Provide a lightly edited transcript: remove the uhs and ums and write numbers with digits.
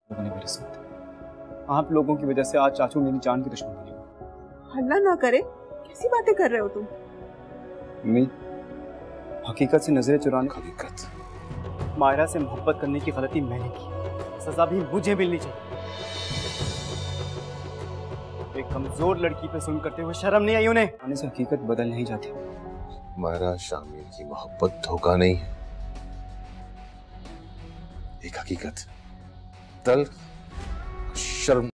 लोगों ने मेरे साथ, आप लोगों की वजह से आज चाचू मेरी जान की दुश्मन बने। हल्ला ना करे, कैसी बातें कर रहे हो तुम? मम्मी, हकीकत से नजरें चुराने, हकीकत मायरा से मोहब्बत करने की गलती मैंने की, सजा भी मुझे मिलनी चाहिए। एक कमजोर लड़की पे जुल्म करते हुए शर्म नहीं आई उन्हें? आने से हकीकत बदल नहीं जाती। मायरा शामिर की मोहब्बत धोखा नहीं है, एक हकीकत तल्ख शर्म